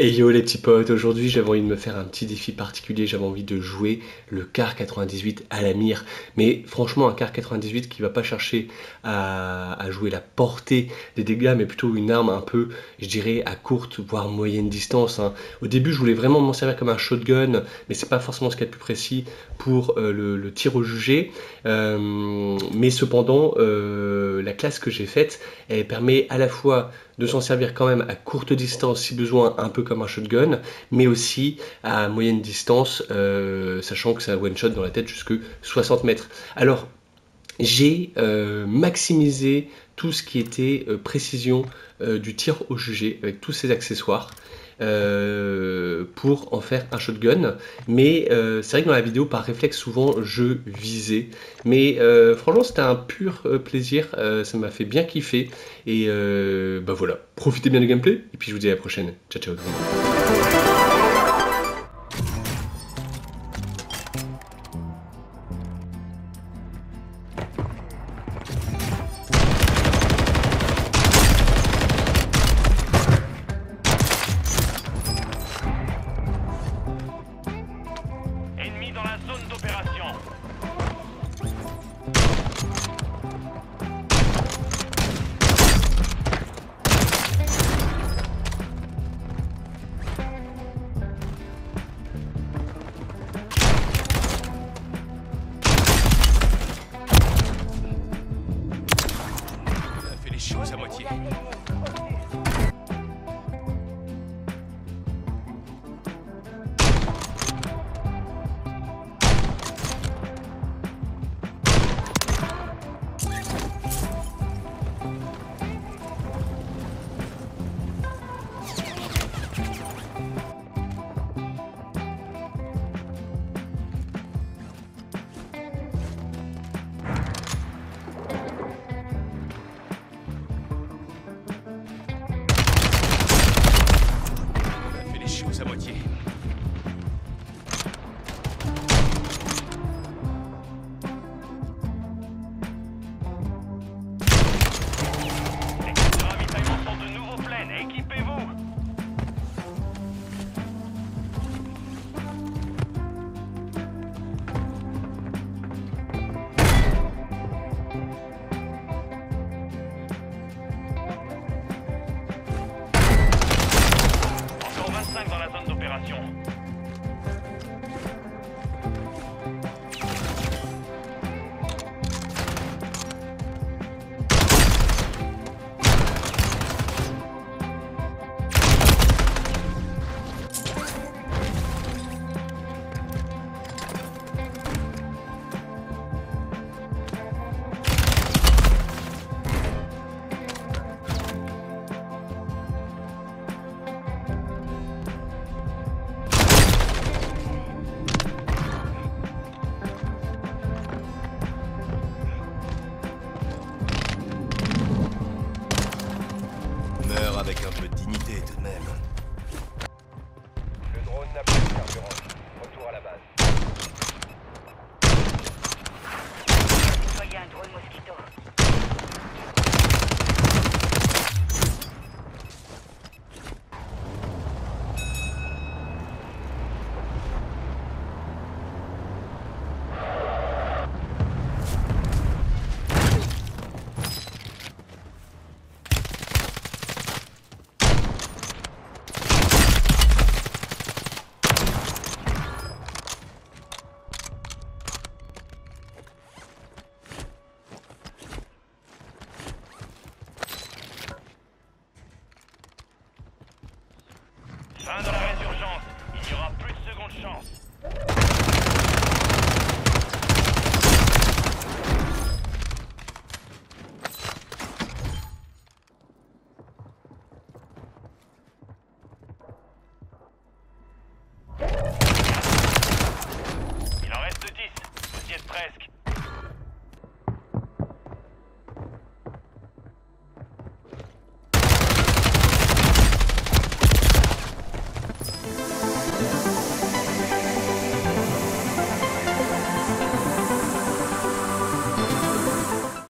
Et yo les petits potes, aujourd'hui j'avais envie de me faire un petit défi particulier, j'avais envie de jouer le Kar 98 à la mire. Mais franchement un Kar 98 qui va pas chercher à jouer la portée des dégâts, mais plutôt une arme un peu, je dirais, à courte voire moyenne distance, hein. Au début je voulais vraiment m'en servir comme un shotgun, mais c'est pas forcément ce qu'il y a de plus précis pour le tir au jugé. Mais cependant la classe que j'ai faite, elle permet à la fois de s'en servir quand même à courte distance si besoin, un peu comme un shotgun, mais aussi à moyenne distance, sachant que ça one shot dans la tête jusque 60 mètres. Alors j'ai maximisé tout ce qui était précision du tir au jugé avec tous ces accessoires pour en faire un shotgun. Mais c'est vrai que dans la vidéo par réflexe souvent je visais, mais franchement c'était un pur plaisir, ça m'a fait bien kiffer et bah voilà, profitez bien du gameplay et puis je vous dis à la prochaine. Ciao ciao tout le monde. Ennemi dans la zone d'opération. On a fait les choses à moitié. À moitié. Les ravitaillements sont de nouveau pleines. Équipez-vous. Encore 25 dans la zone d'opération. Meurs avec un peu de dignité tout de même. Le drone n'a plus de carburant. Retour à la base. Soyez un drone mosquito. Fin de la résurgence. Il n'y aura plus de seconde chance. Il en reste 10. Vous y êtes presque.